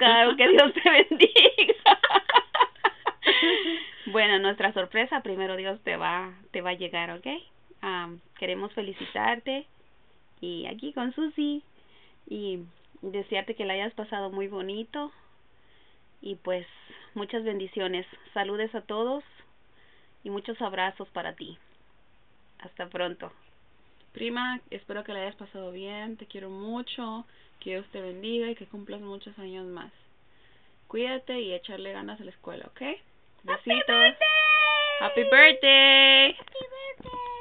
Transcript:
Claro, que Dios te bendiga. Bueno, nuestra sorpresa, primero Dios te va a llegar, ¿ok? Queremos felicitarte y aquí con Susi y desearte que la hayas pasado muy bonito y pues muchas bendiciones. Saludes a todos y muchos abrazos para ti. Hasta pronto. Prima, espero que la hayas pasado bien, te quiero mucho, que Dios te bendiga y que cumplas muchos años más. Cuídate y echarle ganas a la escuela, ¿ok? Besitos. Happy birthday! Happy birthday. Happy birthday!